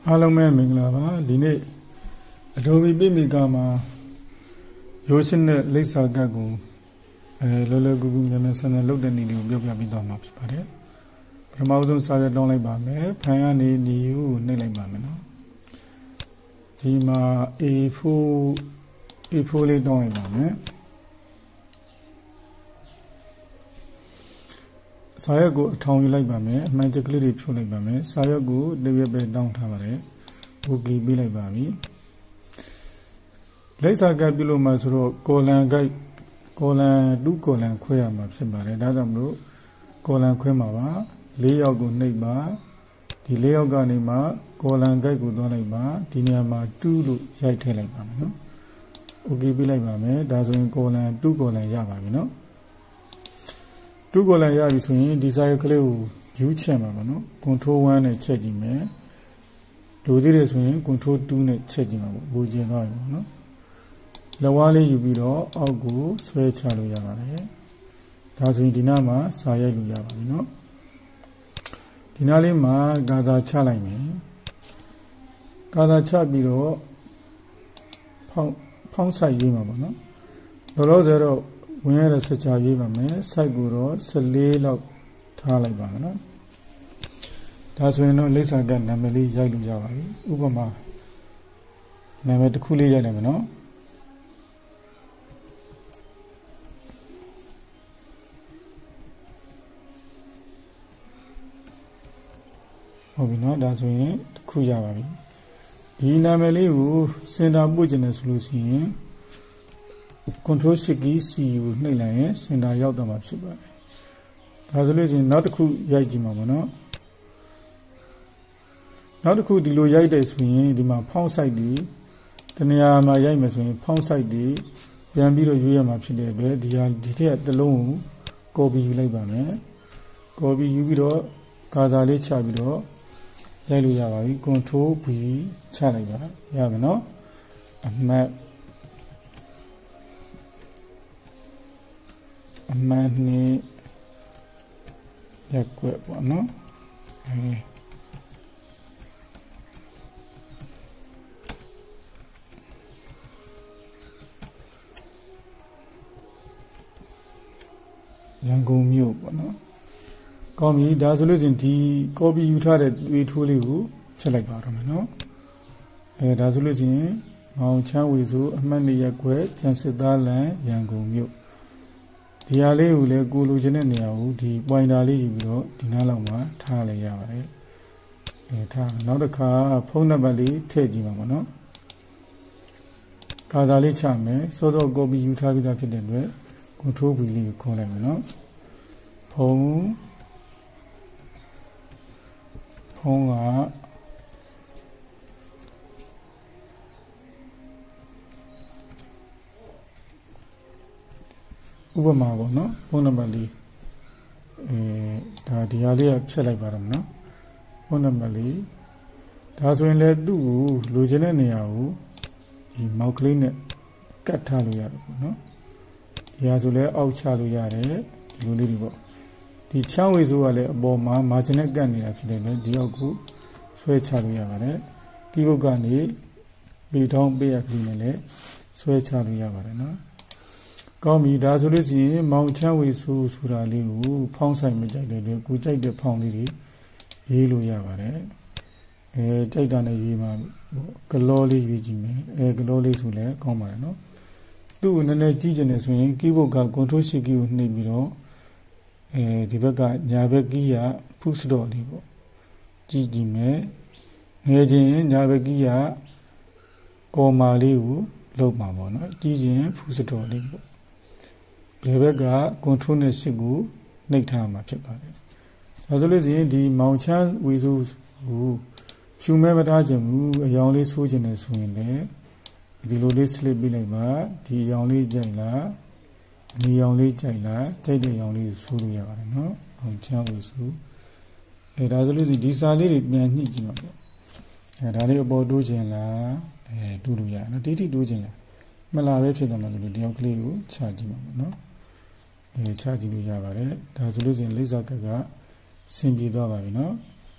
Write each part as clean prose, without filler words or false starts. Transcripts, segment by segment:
အားလုံးပဲမင်္ဂလာပါဒီနေ့ Adobe Paymaker မှာ ရိုးရှင်းတဲ့လိပ်စာကတ်ကိုလောလောကူကူမြန်မြန်ဆန်ဆန်လုပ်တဲ့နည်းလေးကိုပြောပြပေးသွားမှာဖြစ်ပါတယ်ပထမဆုံးစာရွက်တောင်းလိုက်ပါမယ်ဖိုင်ကနေနီကိုနှိပ်လိုက်ပါမယ်နော်ဒီမှာ A4 လေးတောင်းလိုက်ပါမယ်စာရွက်ကိုအထောင်ယူလိုက်ပါမယ်အမှန်တကလေးတွေဖြုတ်လိုက်ပါမယ်စာရွက်ကိုတစ်ရွက်ပဲတောင်းထားပါတယ် OK ပေးလိုက်ပါပြီလိပ်စာကတ်ပြုလို့မှဆိုတော့ကော်လန်2ကော်လန်ခွဲရမှာဖြစ်ပါတယ်ဒါကြောင့်မလို့ကော်လန်ခွဲမှာပါ4ယောက်ကိုနှိပ်ပါဒီ4ယောက်ကနေမှကော်လန်ဂိုက်ကိုသွားလိုက်ပါဒီနေရာမှာ2လို့ရိုက်ထည့်လိုက်ပါမယ်နော် OK ပေးလိုက်ပါမယ်ဒါဆိုရင်ကော်လန်2ကော်လန်ရပါပြီနော်2ကော်လန်ရပြီဆိုရင်ဒီစာရွက်ကလေးကိုယူချက်မှာပါနော် Control 1နဲ့ချက်ကြည့်မယ်လိုသေးတယ်ဆိုရင် Control 2နဲ့ချက်ကြည့်မှာပေါ့ဘူကျင်သွားပြီပေါ့နော်လက်ဝါးလေးယူပြီးတော့အောက်ကိုဆွဲချလို့ရပါတယ်ဒါဆိုရင်ဒီနားမှာစာရိုက်လို့ရပါပြီနော်ဒီနားလေးမှာဂါသာချလိုက်မယ်ဂါသာချပြီးတော့ဖောင်းဆိုင်ရေးမှာပေါ့နော်လောလောဆယ်တော့ဝင်ရတဲ့စချရေးပါမယ်စိုက်ကိုတော့14လောက်ထားလိုက်ပါမယ်နော်ဒါဆိုရင်တော့လိပ်စာကနာမည်လေးရိုက်လို့ရပါပြီဥပမာနာမည်တစ်ခုလေးရိုက်လိုက်မယ်နော်ဟုတ်ပြီနော်ဒါဆိုရင်တစ်ခုရပါပြီဒီနာမည်လေးကိုစင်တာပို့ခြင်းနဲ့ဆိုလို့ရှိရင် Control Shift key C ကိုနှိပ်လိုက်ရင်စင်တာရောက်တော့မှာဖြစ်ပါတယ်ဒါဆိုလို့ရှိရင်နောက်တစ်ခုရိုက်ကြည့်မှာပေါ့နော်နောက်တစ်ခုဒီလိုရိုက်တယ်ဆိုရင်ဒီမှာဖောင်းဆိုင်တွေတနေရာမှာရိုက်မယ်ဆိုရင်ဖောင်းဆိုင်တွေပြန်ပြီးတော့ရွေးရမှာဖြစ်တဲ့အတွက်ဒီထက်တစ်လုံးကို copy ယူလိုက်ပါမယ် copy ယူပြီးတော့ကာစာလေးချပြီးတော့ရိုက်လို့ရပါပြီ Control V ချလိုက်ပါရမယ်နော်အမှတ်နဲ့ရက်ွက်ပေါ့နော်ရန်ကုန်မြို့ပေါ့နော်ကောင်းပြီဒါဆိုလို့ရှိရင်ဒီ copy ယူထားတဲ့တွေးထိုးလေးကိုဖြတ်လိုက်ပါတော့မယ်နော်ဒါဆိုလို့ရှိရင်မောင်ချမ်းဝေဆိုအမှတ်2ရက်ွက်ကျန်စစ်သားလန်ရန်ကုန်မြို့ဒီဟာလေးကိုလည်းကိုလိုချင်တဲ့နေရာကိုဒီ pointer လေးယူပြီးတော့ဒီနားလောက်မှာထားလိုက်ရပါတယ်ထားနောက်တစ်ခါဖုန်းနံပါတ်လေးထည့်ကြည့်ပါမယ်နော်ကာစာလေးချမယ်စောစော copy ယူထားပြီးသားဖြစ်တဲ့အတွက် Control V လေးကိုခေါ်လိုက်မယ်နော်ဖုန်းကဥပမာပေါ့နော်ဖုန်းနံပါတ်လေးဒါဒီဟာလေးကဖြတ်လိုက်ပါတော့နော်ဖုန်းနံပါတ်လေးဒါဆိုရင်လည်းသူ့ကိုလိုချင်တဲ့နေရာကိုဒီမောက်ကလေးနဲ့ကတ်ထားလို့ရတယ်ပေါ့နော်ဒီဟာဆိုလည်းအောက်ချလို့ရတယ်ဒီလိုလေးတွေပေါ့ဒီချောင်းဝေဆိုကလည်းအပေါ်မှာမာဂျင်နဲ့ကတ်နေတာဖြစ်တယ်ပဲဒီအောက်ကိုဆွဲချလို့ရပါတယ်ကီးဘုတ်ကနေပေထောင်းပေးရကလေးနဲ့လည်းဆွဲချလို့ရပါတယ်နော်ကောင်းပြီဒါဆိုလို့ရှိရင်မောင်ချမ်းဝေဆိုတာလေးကိုဖောင်းဆိုင်မကြိုက်တဲ့အတွက်ကိုကြိုက်တဲ့ဖောင်းလေးတွေရေးလို့ရပါတယ်ကြိုက်တာနဲ့ရေးမှာဂလောလေးရေးကြည့်မယ်ဂလောလေးဆိုလည်းကောင်းပါတယ်နော်သူ့ကိုနည်းနည်းကြည့်ချင်တယ်ဆိုရင်ကီးဘုတ်က Control Shift key ကိုနှိပ်ပြီးတော့ဒီဘက်ကညာဘက်ကီးက push dot လေးပေါ့ကြည့်မယ်ငယ်ချင်းညာဘက်ကီးကကော်မာလေးကိုလုပ်မှာပေါ့နော်ကြည့်ချင်း push dot လေးပေါ့ဒီဘက်က Control နဲ့ Shift ကိုနှိပ်ထားမှာဖြစ်ပါတယ်ဒါဆိုလို့ရှိရင်ဒီမောင်ချမ်းဝေဆိုကိုဖြူမဲ့မထားခြင်းဘူးအယောင်လေးဆိုးခြင်းနဲ့ဆိုရင်လည်းဒီလိုလေး slip ပေးလိုက်ပါဒီအယောင်လေးကြိုက်လားဒီအယောင်လေးကြိုက်လားကြိုက်တဲ့အယောင်လေးကိုဆိုးလို့ရပါတယ်နော်အောင်ချမ်းဝေဆိုဒါဆိုလို့ရှိရင်ဒီစာလေးတွေပြန်ညှိကြည့်မှာပေါ့ဒါလေးအပေါ်တိုးခြင်းလားတိုးလို့ရနော်တိတိတိုးခြင်းလားမလားပဲဖြစ်တယ်မှာလို့ဒီယောက်ကလေးကိုချကြည့်မှာပေါ့နော်ချကြည့်လို့ရပါတယ်ဒါဆိုလို့ရှိရင်လိပ်စာကတ်ကဆင်ပြေသွားပါပြီနော်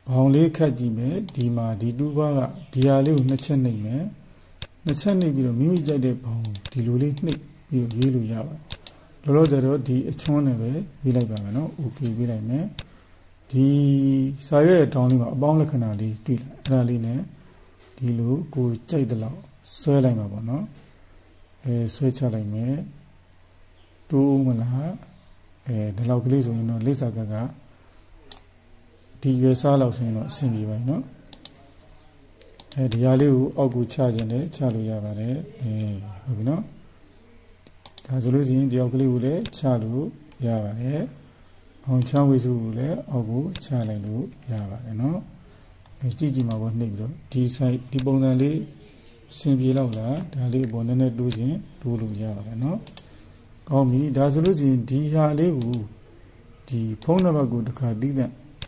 ဘောင်လေးခတ်ကြည့်မယ်ဒီမှာဒီတူပါကဒီဟာလေးကိုနှစ်ချက်နှိပ်မယ်နှစ်ချက်နှိပ်ပြီးတော့မိမိကြိုက်တဲ့ဘောင်ဒီလိုလေးနှိပ်ပြီးတော့ရေးလို့ရပါတယ်လောလောဆယ်တော့ဒီအချွန်းနဲ့ပဲရေးလိုက်ပါမယ်နော် okay ရေးလိုက်မယ်ဒီစာရွက်ရဲ့တောင်းလေးမှာအပေါင်းလက္ခဏာလေးတွေ့လာအဲ့ဒါလေးနဲ့ဒီလိုကိုကြိုက်တဲ့လောက်ဆွဲလိုက်မှာပေါ့နော်ဆွဲချလိုက်မယ်တိုးမလားဒီလောက်ကလေးဆိုရင်တော့လိပ်စာကဒီရွယ်စားလောက်ဆိုရင်တော့အဆင်ပြေပါနော်ဒီဟာလေးကိုအောက်ကိုချခြင်းနဲ့ချလို့ရပါတယ်ဟုတ်ပြီနော်ဒါဆိုလို့ရှိရင်ဒီအောက်ကလေးကိုလည်းချလို့ရပါတယ်အောင်ချဝိစုကိုလည်းအောက်ကိုချလိုက်လို့ရပါတယ်နော်ကြည့်ကြည့်မှာပေါ့နှိပ်ပြီးတော့ဒီ site ဒီပုံစံလေးအဆင်ပြေလောက်လားဒါလေးပေါ်နည်းနည်းတိုးခြင်းတိုးလို့ရပါတယ်နော်ကောင်းပြီဒါဆိုလို့ရှိရင်ဒီဟာလေးကိုဒီဖုန်းနံပါတ်ကိုတစ်ခါတည်တဲ့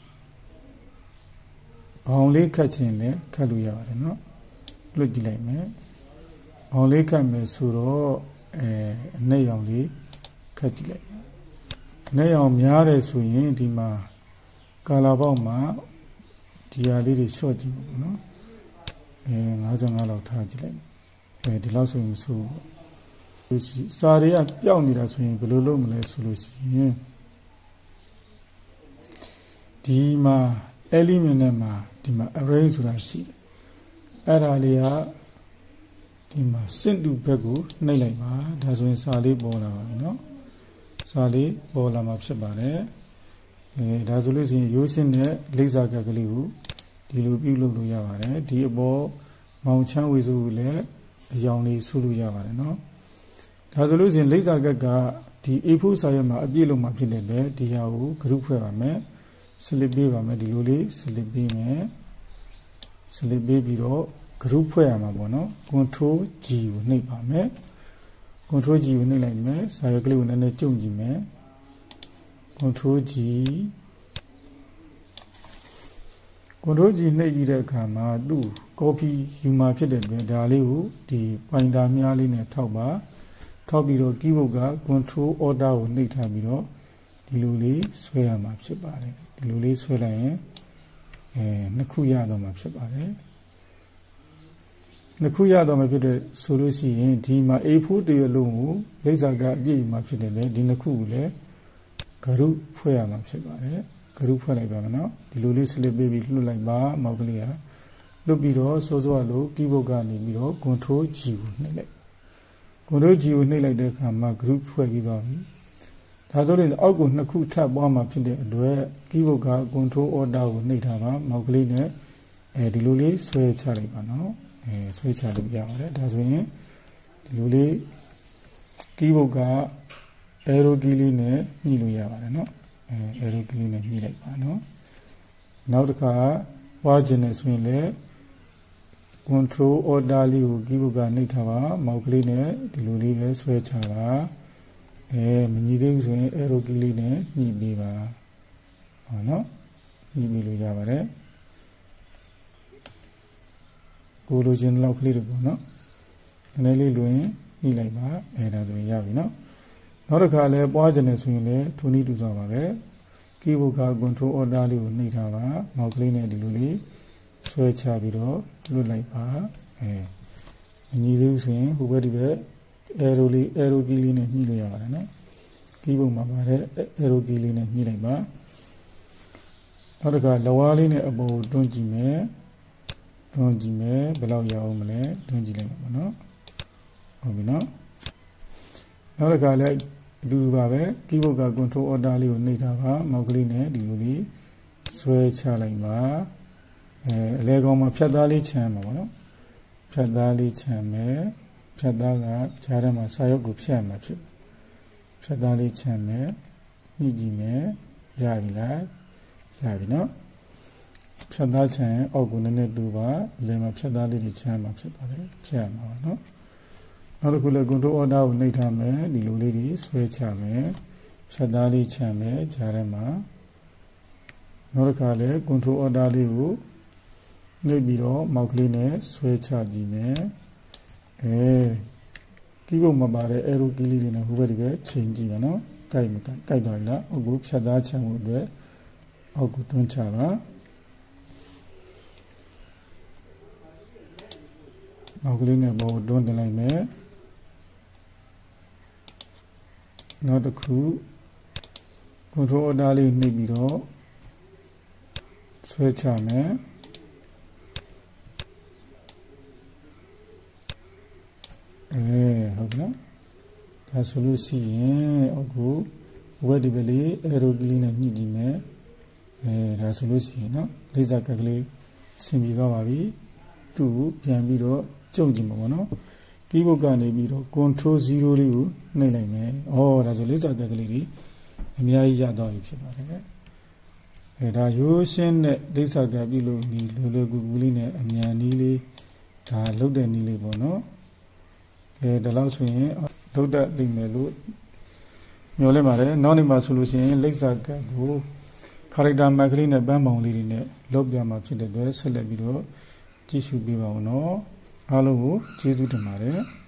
ဘောင်လေးခတ်ခြင်းနဲ့ခတ်လို့ရပါတယ်နော်လွတ်ကြည့်လိုက်မယ်ဘောင်လေးခတ်မယ်ဆိုတော့အနက်ရောင်လေးခတ်ကြည့်လိုက်အနက်ရောင်များတယ်ဆိုရင်ဒီမှာကာလာပေါက်မှာဒီဟာလေးတွေရှော့ကြည့်ပါနော်55လောက်ထားကြည့်လိုက်ဒီလောက်ဆိုရင်မဆိုးဘူးစာတွေကပျောက်နေတာဆိုရင်ဘယ်လိုလုပ်မလဲဆိုလို့ရှိရင်ဒီမှာ element နဲ့မှာဒီမှာ array ဆိုတာရှိတယ်အဲ့ဒါလေးကဒီမှာစစ်တူဘက်ကိုနှိပ်လိုက်ပါဒါဆိုရင်စာလေးပေါ်လာပါပြီเนาะစာလေးပေါ်လာမှာဖြစ်ပါတယ်ဒါဆိုလို့ရှိရင်ရိုးစင်းတဲ့လိပ်စာကလေးကိုဒီလိုပြုလုပ်လို့ရပါတယ်ဒီအပေါ်မောင်ချမ်းဝေစုကိုလည်းအယောင်လေးဆုလို့ရပါတယ်เนาะဒါဆိုလို့ရှိရင်လိပ်စာကဒီ A4 စာရွက်မှာအပြည့်လုံးမှာဖြစ်နေတယ်ဒီဟာကို group ဖွဲ့ပါမယ်slip ပေးပါမယ်ဒီလိုလေး slip ပေးမယ် slip ပေးပြီးတော့ group ဖွဲ့ရမှာပေါ့နော် control G ကိုနှိပ်ပါမယ် control G ကိုနှိပ်လိုက်မယ်စာရွက်ကလေးကိုနည်းနည်းကျုံကြည့်မယ် control G နှိပ်ပြီးတဲ့အခါမှာသူ့ copy ယူမှာဖြစ်တဲ့အတွက်ဒါလေးကိုဒီ pointer များလေးနဲ့ထောက်ပါထောက်ပြီးတော့ keyboard က control order ကိုနှိပ်ထားပြီးတော့ဒီလိုလေးဆွဲရမှာဖြစ်ပါတယ်ဒီလိုလေးဆွဲလိုက်ရင်နှစ်ခုရတော့မှာဖြစ်ပါတယ်နှစ်ခုရတော့မှာဖြစ်တဲ့ဆိုလို့ရှိရင်ဒီမှာ A4 တရလုံးကိုလိပ်စာကအပြည့်မှာဖြစ်တယ်လေဒီနှစ်ခုကိုလည်း group ဖွဲ့ရမှာဖြစ်ပါတယ် group ဖွဲ့လိုက်ပါမယ်နော်ဒီလိုလေး slip ပေးပြီးလွှတ်လိုက်ပါမောက်ကလေးကလွှတ်ပြီးတော့စောစောလို့ keyboard ကနေပြီးတော့ control G ကိုနှိပ်လိုက် control G ကိုနှိပ်လိုက်တဲ့အခါမှာ group ဖွဲ့ပြီးသွားပြီဒါဆိုရင်အောက်ကိုနှစ်ခုထပ်ပွားမှာဖြစ်တဲ့အတွက် keyboard က control order ကိုနှိပ်ထားပါမောက်ကလေးနဲ့ဒီလိုလေးဆွဲချလိုက်ပါနော်ဆွဲချလို့ရပါတယ်ဒါဆိုရင်ဒီလိုလေး keyboard က arrow key လေးနဲ့ညှိလို့ရပါတယ်နော်arrow key လေးနဲ့ညှိလိုက်ပါနော်နောက်တစ်ခါပွားခြင်းနဲ့ဆိုရင်လည်း control order လေးကို keyboard ကနှိပ်ထားပါမောက်ကလေးနဲ့ဒီလိုလေးပဲဆွဲချပါမညီသေးဘူးဆိုရင် arrow key လေးနဲ့ညှိပေးပါဟောနော်ညှိပေးလို့ရပါတယ်ကိုလိုချင်လောက်ကလေးတွေပေါ့နော်နည်းနည်းလေးလွင်ညှိလိုက်ပါဒါဆိုရင်ရပြီနော်နောက်တစ်ခါလည်းပွားခြင်းနဲ့ဆိုရင်လည်းထိုနည်းတူစွာပါပဲ keyboard က control order လေးကိုနှိပ်ထားပါမောက်ကလေးနဲ့ဒီလိုလေးဆွဲချပြီးတော့လွတ်လိုက်ပါမညီသေးဘူးဆိုရင်ဟိုဘက်ဒီဘက် arrow key လေးနဲ့ညှိလို့ရပါတယ်နော် keyboard မှာပါတဲ့ arrow key လေးနဲ့ညှိလိုက်ပါနောက်တစ်ခါလက်ဝါးလေးနဲ့အပေါ်တွန်းကြည့်မယ်ဘယ်လောက်ရအောင်မလဲတွန်းကြည့်လိုက်ပါမယ်နော်ဟုတ်ပြီနော်နောက်တစ်ခါလည်းအတူတူပါပဲ keyboard က control order လေးကိုနှိပ်ထားပါမောက်ကလေးနဲ့ဒီလိုလေးဆွဲချလိုက်ပါအလဲကောင်မှာဖြတ်သားလေးခြံမှာပေါ့နော်ဖြတ်သားလေးခြံမယ်ဖြတ်သားကခြားထဲမှာစာရုပ်ကိုဖြတ်မှာဖြစ်ဖြတ်သားလေးခြံမယ်ညှိကြည့်မယ်ရပြီလားရပြီနော်ဖြတ်သားခြံအောက်ကိုနည်းနည်းတူပါအလဲမှာဖြတ်သားလေးတွေခြံမှာဖြစ်ပါတယ်ဖြတ်မှာပါနော်နောက်တစ်ခုလည်း control order ကိုနှိပ်ထားမယ်ဒီလိုလေးတွေဆွဲချမယ်ဖြတ်သားလေးခြံမယ်ခြားထဲမှာနောက်တစ်ခါလည်း control order လေးကိုနှိပ်ပြီးတော့မောက်ကလေးနဲ့ဆွဲချကြည့်မယ်keyboard မှာပါတဲ့ arrow key လေးတွေနဲ့ဟိုဘက်ဒီဘက်ချိန်ကြည့်ပါနော်ကြိုက်သွားပြီလားအောက်ကိုဖြတ်သားချမ်းဖို့အတွက်အောက်ကိုတွန်းချပါနောက်ကလေးနဲ့ပေါ်တွန်းတင်လိုက်မယ်နောက်တစ်ခု control order လေးနှိပ်ပြီးတော့ဆွဲချမယ်ဟုတ်ကဲ့ဒါဆိုလို့ရှိရင်အခု web ဒီပဲလေး arrow ကလေးနဲ့ညှိကြည့်မယ်ဒါဆိုလို့ရှိရင်เนาะလိပ်စာကတ်ကလေးဆင်ပြေသွားပါပြီသူ့ကိုပြန်ပြီးတော့ကြုံကြည့်မှာပေါ့เนาะ keyboard ကနေပြီးတော့ control 0လေးကိုနှိပ်လိုက်မယ်ဒါဆိုလိပ်စာကတ်ကလေးတွေအများကြီးရသွားပြီဖြစ်ပါတယ်ဒါရိုးရှင်းတဲ့လိပ်စာကတ်ပြီလို့ဒီလွယ်ကူကူလေးနဲ့အမြန်နည်းလေးဒါလုတ်တဲ့နည်းလေးပေါ့เนาะဒါလောက်ဆိုရင်လုတ်တတ်လိမ့်မယ်လို့မျှော်လင့်ပါတယ်နောက်နေ့မှာဆိုလို့ရှိရင်လိပ်စာကတ်ကို character mark လေးနဲ့ပန်းပေါင်လေးတွေနဲ့လုတ်ပြမှာဖြစ်တဲ့အတွက်ဆက်လက်ပြီးတော့ကြည့်ရှုပေးပါဦးเนาะအားလုံးကိုကျေးဇူးတင်ပါတယ်